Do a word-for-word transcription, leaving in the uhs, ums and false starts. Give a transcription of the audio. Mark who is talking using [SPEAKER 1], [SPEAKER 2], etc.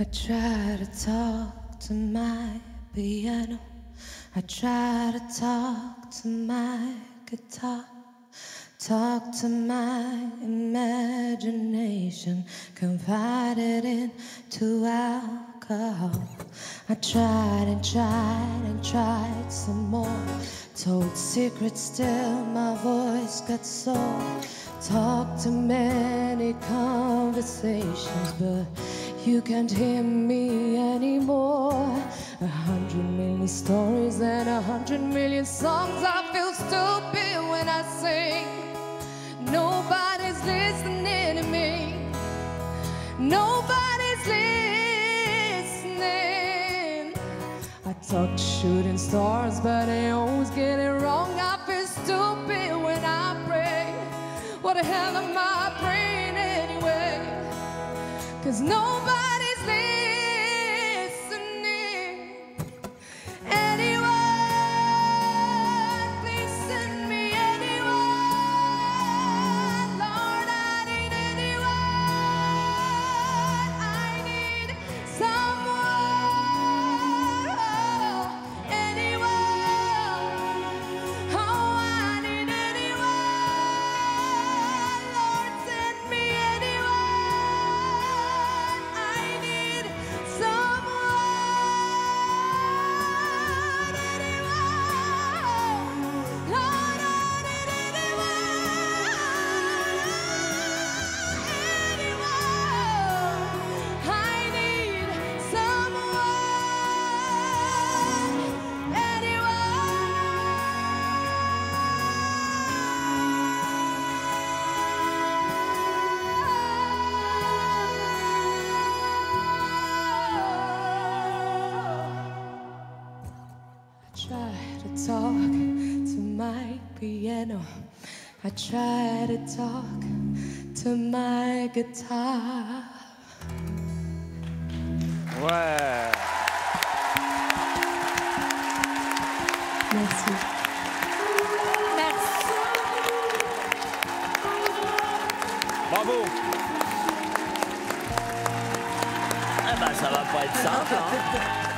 [SPEAKER 1] I try to talk to my piano. I try to talk to my guitar. Talk to my imagination, confided into alcohol. I tried and tried and tried some more. Told secrets, still my voice got sore. Talked to many conversations, but you can't hear me anymore. A hundred million stories and a hundred million songs. I feel stupid when I sing. Nobody's listening to me. Nobody's listening. I talk shooting stars, but I always get it wrong. I feel stupid when I pray. What the hell am I praying anyway? 'Cause nobody's listening. Anyone, please send me anyone. Lord, I need anyone. I need someone. Oh, anyone. Oh, I need anyone. Lord, send me anyone. I need someone. Anyone. Lord, I need anyone. Anyone. I need someone. I try to talk to my piano. I try to talk to my guitar.
[SPEAKER 2] Ouais.
[SPEAKER 1] Merci.
[SPEAKER 3] Merci.
[SPEAKER 2] Bravo.
[SPEAKER 4] Ah bah ça va pas être simple, hein.